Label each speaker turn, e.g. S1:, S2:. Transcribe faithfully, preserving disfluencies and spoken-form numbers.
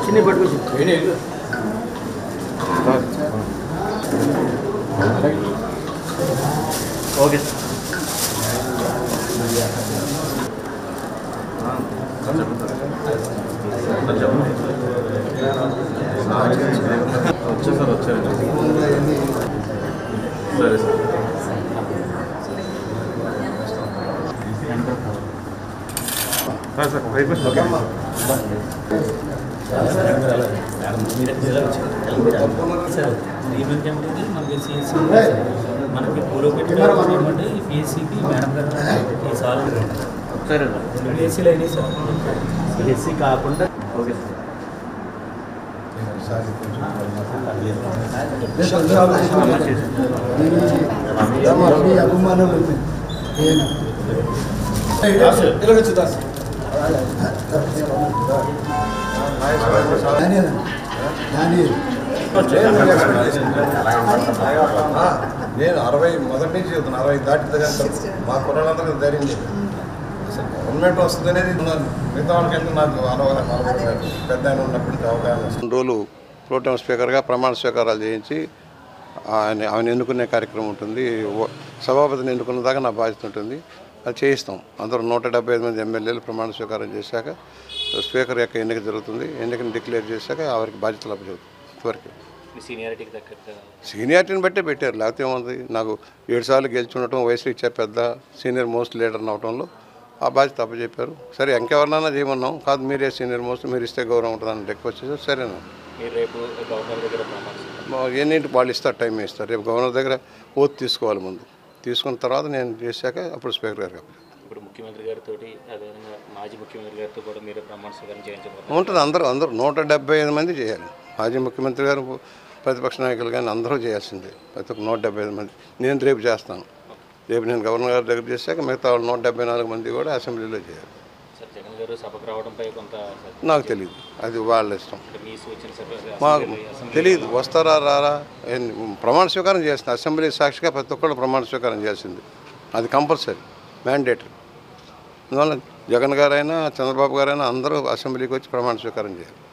S1: చిన్న పట్టుకొచ్చి ఓకే
S2: వచ్చేసారు వచ్చారు సరే సార్ సార్ అయిపోయింది
S3: మనకి సిఎస్సి మనకి పూర్వ పెట్టినటువంటి పిఎస్సికి మేడం గారు ఈ సార్
S1: సరే
S3: పిఎస్సీలో అయినాయి సార్
S1: పిఎస్సి కాకుండా ఓకే
S4: అభిమానం
S2: నేను అరవై మొదటి నుంచి చెప్తున్నాను అరవై దాటితే మా కుర్రాళ్ళందరూ ధైర్యం చెప్పాను అసలు గవర్నమెంట్ వస్తుంది అనేది మిగతా వాళ్ళకంటే నాకు అనుభవం పెద్ద ఆయన ఉన్నప్పటి నుంచి అవగాహన రెండు రోజులు ప్రోటోన్ స్పీకర్గా ప్రమాణ స్వీకారాలు చేయించి ఆయన ఆయన ఎన్నుకునే కార్యక్రమం ఉంటుంది. సభాపతిని ఎన్నుకున్న దాకా నా బాధ్యత ఉంటుంది. అది చేయిస్తాం. అందరూ నూట డెబ్బై ఐదు మంది ఎమ్మెల్యేలు ప్రమాణ స్వీకారం చేశాక స్పీకర్ యొక్క ఎన్నిక జరుగుతుంది. ఎన్నికను డిక్లేర్ చేశాక వారికి బాధ్యతలు అప్పచెబుతుంది. ఇంతవరకు సీనియారిటీని బట్టే పెట్టారు. లేకపోతే ఏముంది, నాకు ఏడు సార్లు గెలిచి ఉండటం, వయసులో ఇచ్చారు పెద్ద సీనియర్ మోస్ట్ లీడర్ అవడంలో ఆ బాధ్యత అప్పచెప్పారు. సరే ఇంకెవరినైనా చేయమన్నాం, కాదు మీరే సీనియర్ మోస్ట్, మీరు ఇస్తే గౌరవం ఉంటుందని రిక్వెస్ట్ చేశారు. సరేనా ఎన్నింటి వాళ్ళు ఇస్తారు, టైం ఇస్తారు. రేపు గవర్నర్ దగ్గర ఓత్ తీసుకోవాలి. ముందు తీసుకున్న తర్వాత నేను చేశాక అప్పుడు స్పీకర్ గారికి
S3: ఇప్పుడు ముఖ్యమంత్రి గారితో అదేవిధంగా మాజీ ముఖ్యమంత్రి గారితో కూడా మీరు ప్రమాణ స్వీకారం చేయించబోతున్నారు.
S2: ఉంటుంది. అందరూ అందరూ నూట డెబ్బై ఐదు మంది చేయాలి. మాజీ ముఖ్యమంత్రి గారు, ప్రతిపక్ష నాయకులు కానీ అందరూ చేయాల్సిందే. ప్రతి ఒక్క నూట డెబ్బై ఐదు మంది నేను రేపు చేస్తాను. రేపు నేను గవర్నర్ గారి దగ్గర చేశాక మిగతా వాళ్ళు నూట డెబ్బై నాలుగు మంది కూడా అసెంబ్లీలో చేయాలి. నాకు తెలియదు, అది వాళ్ళ ఇష్టం. మాకు తెలియదు వస్తారా రారా. ప్రమాణ స్వీకారం చేస్తుంది అసెంబ్లీ సాక్షిగా ప్రతి ఒక్కళ్ళు ప్రమాణ స్వీకారం చేసింది. అది కంపల్సరీ, మ్యాండేటరీ. అందువల్ల జగన్ గారైనా చంద్రబాబు గారైనా అందరూ అసెంబ్లీకి వచ్చి ప్రమాణ స్వీకారం చేయాలి.